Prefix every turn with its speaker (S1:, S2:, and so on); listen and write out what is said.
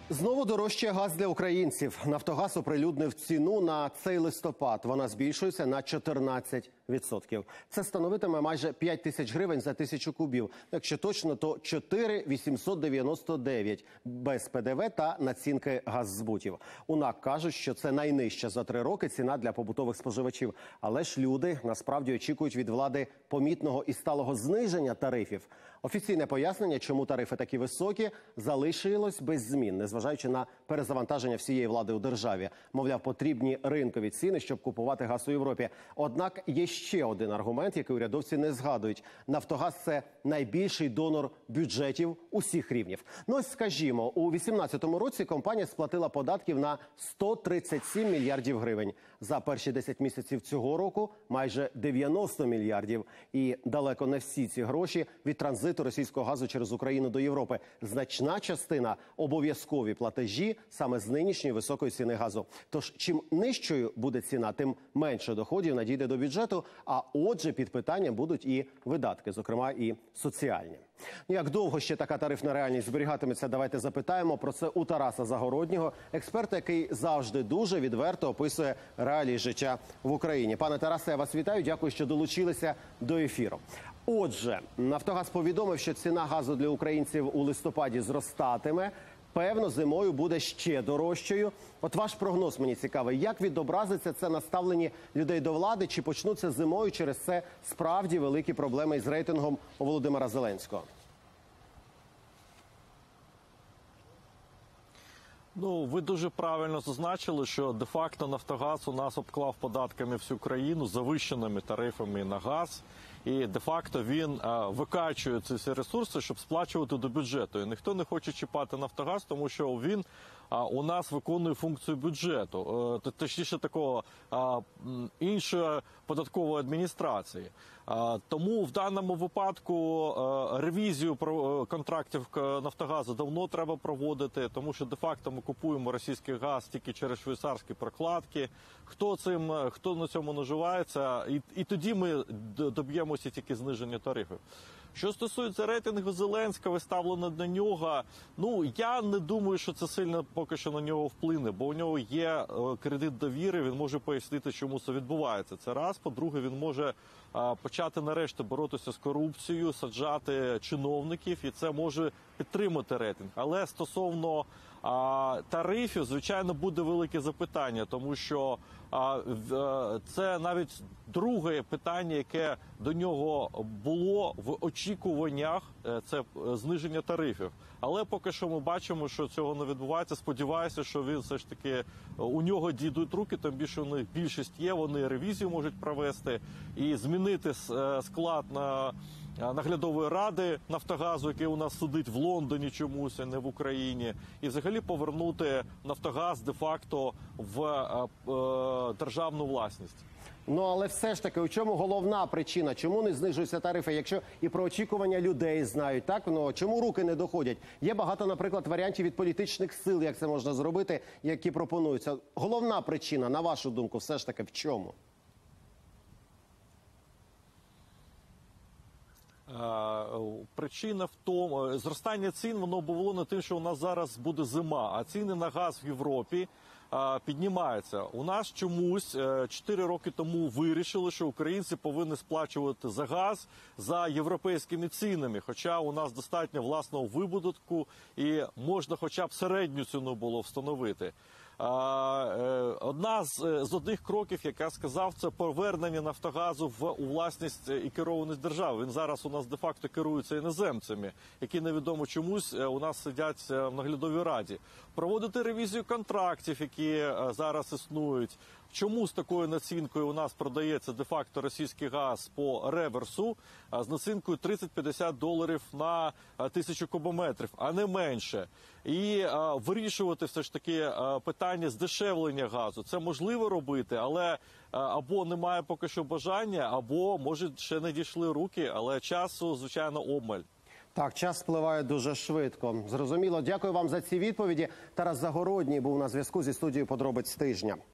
S1: Знову дорожчає газ для українців. «Нафтогаз» оприлюднив ціну на цей листопад. Вона збільшується на 14%. Це становитиме майже 5 тисяч гривень за 1000 кубів. Якщо точно, то 4899 без ПДВ та націнки газзбутів. У НАК кажуть, що це найнижча за 3 роки ціна для побутових споживачів. Але ж люди насправді очікують від влади помітного і сталого зниження тарифів. Офіційне пояснення, чому тарифи такі високі, залишилось без змін, незважаючи на перезавантаження всієї влади у державі. Мовляв, потрібні ринкові ціни, щоб купувати газ у Європі. Однак є ще один аргумент, який урядовці не згадують. «Нафтогаз» – це найбільший донор бюджетів усіх рівнів. Ну ось скажімо, у 2018 році компанія сплатила податків на 137 мільярдів гривень. За перші 10 місяців цього року – майже 90 мільярдів. І далеко не всі ці гроші від транзиту російського газу через Україну до Європи. Значна частина – обов'язкові платежі саме з нинішньої високої ціни газу. Тож, чим нижчою буде ціна, тим менше доходів надійде до бюджету, а отже під питанням будуть і видатки, зокрема і соціальні. Як довго ще така тарифна реальність зберігатиметься, давайте запитаємо про це у Тараса Загороднього, експерта, який завжди дуже відверто описує реалії життя в Україні. Пане Тарасе, я вас вітаю, дякую, що долучилися до ефіру. Отже, «Нафтогаз» повідомив, що ціна газу для українців у листопаді зростатиме. Певно, зимою буде ще дорожчою. От ваш прогноз мені цікавий. Як відобразиться це на ставленні людей до влади? Чи почнуться зимою через це справді великі проблеми із рейтингом у Володимира Зеленського?
S2: Ну, ви дуже правильно зазначили, що де-факто «Нафтогаз» у нас обклав податками всю країну, завищеними тарифами на газ. І де-факто він викачує ці всі ресурси, щоб сплачувати до бюджету. І ніхто не хоче чіпати «Нафтогаз», тому що він у нас виконує функцію бюджету, точніше такого іншої податкової адміністрації. Тому в даному випадку ревізію контрактів «Нафтогазу» давно треба проводити, тому що де-факто ми купуємо російський газ тільки через швейцарські прокладки. Хто на цьому наживається, і тоді ми доб'ємося тільки зниження тарифів. Що стосується рейтингу Зеленського, ставлено на нього, ну, я не думаю, що це сильно поки що на нього вплине, бо у нього є кредит довіри, він може пояснити, чому це відбувається. Це раз. По-друге, він може почати нарешті боротися з корупцією, саджати чиновників, і це може підтримати рейтинг. Але стосовно тарифів, звичайно, буде велике запитання, тому що це навіть друге питання, яке до нього було в очікуваннях, це зниження тарифів. Але поки що ми бачимо, що цього не відбувається. Сподіваюся, що він все ж таки, у нього дійдуть руки, тим більше у них більшість є, вони ревізію можуть провести і змінити склад наглядової ради «Нафтогазу», який у нас сидить в Лондоні чомусь, а не в Україні, і взагалі повернути «Нафтогаз» де-факто в державну власність.
S1: Ну, але все ж таки, у чому головна причина? Чому не знижуються тарифи, якщо і про очікування людей знають, так? Ну, чому руки не доходять? Є багато, наприклад, варіантів від політичних сил, як це можна зробити, які пропонуються. Головна причина, на вашу думку, все ж таки в чому?
S2: Причина в тому, зростання цін, воно було не тим, що у нас зараз буде зима, а ціни на газ в Європі піднімаються. У нас чомусь 4 роки тому вирішили, що українці повинні сплачувати за газ за європейськими цінами, хоча у нас достатньо власного видобутку і можна хоча б середню ціну було встановити. Одна з одних кроків, як я сказав, це повернення «Нафтогазу» у власність і керованість держави. Він зараз у нас де-факто керується іноземцями, які невідомо чомусь у нас сидять в наглядовій раді. Проводити ревізію контрактів, які зараз існують. Чому з такою націнкою у нас продається де-факто російський газ по реверсу з націнкою $30-50 на 1000 кубометрів, а не менше? І вирішувати все ж таки питання здешевлення газу. Це можливо робити, але або немає поки що бажання, або, може, ще не дійшли руки, але часу, звичайно, обмаль.
S1: Так, час спливає дуже швидко. Зрозуміло. Дякую вам за ці відповіді. Тарас Загородній був на зв'язку зі студією «Подробиць тижня».